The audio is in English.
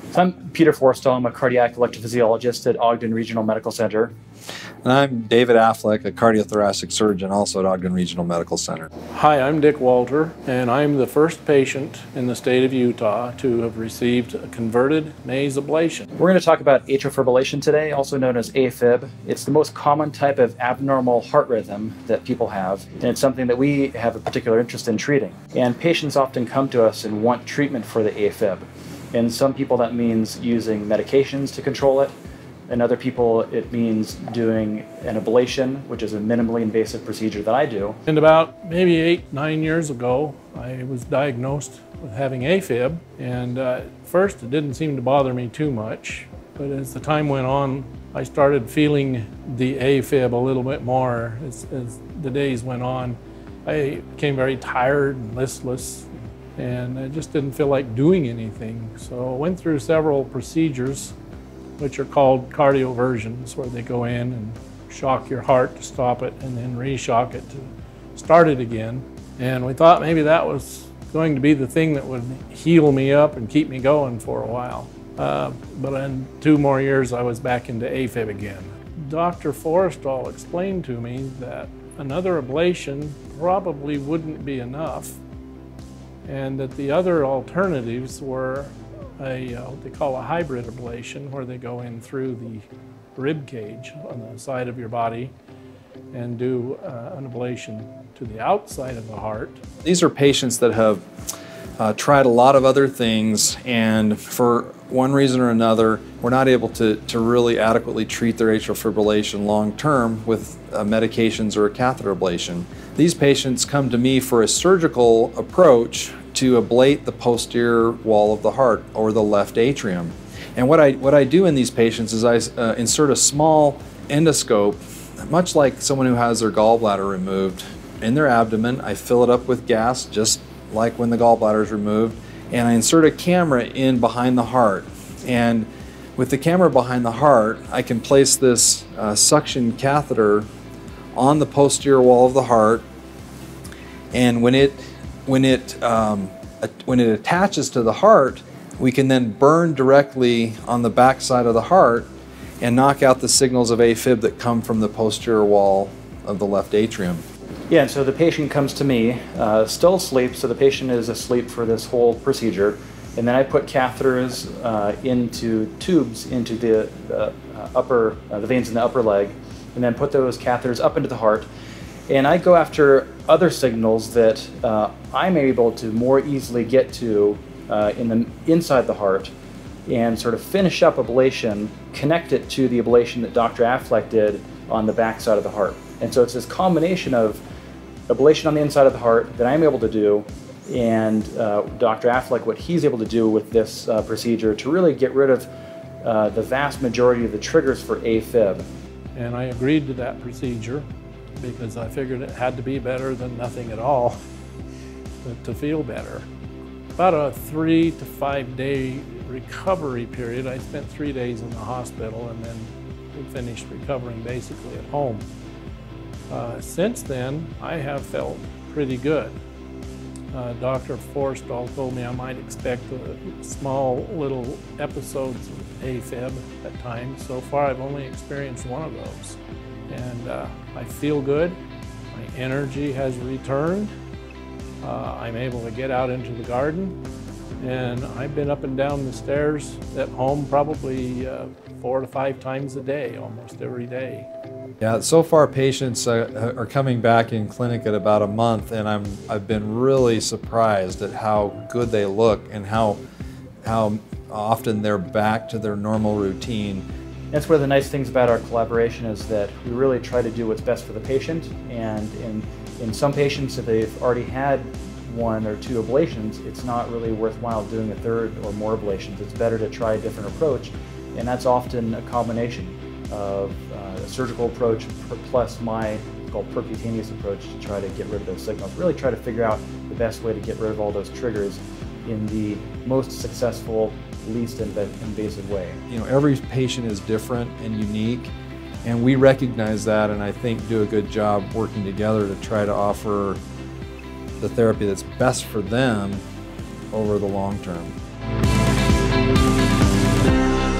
So I'm Peter Forstall. I'm a cardiac electrophysiologist at Ogden Regional Medical Center. And I'm David Affleck, a cardiothoracic surgeon, also at Ogden Regional Medical Center. Hi, I'm Dick Walter, and I'm the first patient in the state of Utah to have received a converted maze ablation. We're going to talk about atrial fibrillation today, also known as Afib. It's the most common type of abnormal heart rhythm that people have, and it's something that we have a particular interest in treating. And patients often come to us and want treatment for the Afib. In some people that means using medications to control it. In other people it means doing an ablation, which is a minimally invasive procedure that I do. And about maybe 8-9 years ago, I was diagnosed with having Afib, and at first it didn't seem to bother me too much, but as the time went on, I started feeling the Afib a little bit more as the days went on. I became very tired and listless, and I just didn't feel like doing anything. So I went through several procedures, which are called cardioversions, where they go in and shock your heart to stop it and then re-shock it to start it again. And we thought maybe that was going to be the thing that would heal me up and keep me going for a while. But in 2 more years, I was back into Afib again. Dr. Forstall explained to me that another ablation probably wouldn't be enough, and that the other alternatives were what they call a hybrid ablation, where they go in through the rib cage on the side of your body and do an ablation to the outside of the heart. These are patients that have tried a lot of other things, and for one reason or another, we're not able to really adequately treat their atrial fibrillation long term with medications or a catheter ablation. These patients come to me for a surgical approach to ablate the posterior wall of the heart, or the left atrium. And what I do in these patients is I insert a small endoscope, much like someone who has their gallbladder removed, in their abdomen. I fill it up with gas, just like when the gallbladder is removed, and I insert a camera in behind the heart. And with the camera behind the heart, I can place this suction catheter on the posterior wall of the heart, and when it attaches to the heart, we can then burn directly on the back side of the heart and knock out the signals of Afib that come from the posterior wall of the left atrium. Yeah, and so the patient comes to me still asleep, so the patient is asleep for this whole procedure, and then I put catheters into tubes into the veins in the upper leg, and then put those catheters up into the heart. And I go after other signals that I'm able to more easily get to inside the heart, and sort of finish up ablation, connect it to the ablation that Dr. Affleck did on the back side of the heart. And so it's this combination of ablation on the inside of the heart that I'm able to do, and Dr. Affleck, what he's able to do with this procedure to really get rid of the vast majority of the triggers for Afib. And I agreed to that procedure because I figured it had to be better than nothing at all to feel better. About a 3 to 5 day recovery period. I spent 3 days in the hospital, and then we finished recovering basically at home. Since then, I have felt pretty good. Dr. Forstall told me I might expect small little episodes of Afib at times. So far, I've only experienced one of those. And I feel good. My energy has returned. I'm able to get out into the garden, and I've been up and down the stairs at home probably 4 to 5 times a day, almost every day. Yeah, so far patients are coming back in clinic at about a month, and I've been really surprised at how good they look and how often they're back to their normal routine. That's one of the nice things about our collaboration, is that we really try to do what's best for the patient. And in some patients, if they've already had 1 or 2 ablations, it's not really worthwhile doing a 3rd or more ablations. It's better to try a different approach, and that's often a combination of a surgical approach plus my called percutaneous approach to try to get rid of those signals. Really try to figure out the best way to get rid of all those triggers in the most successful, least invasive way. You know, every patient is different and unique, and we recognize that, and I think do a good job working together to try to offer the therapy that's best for them over the long term. you.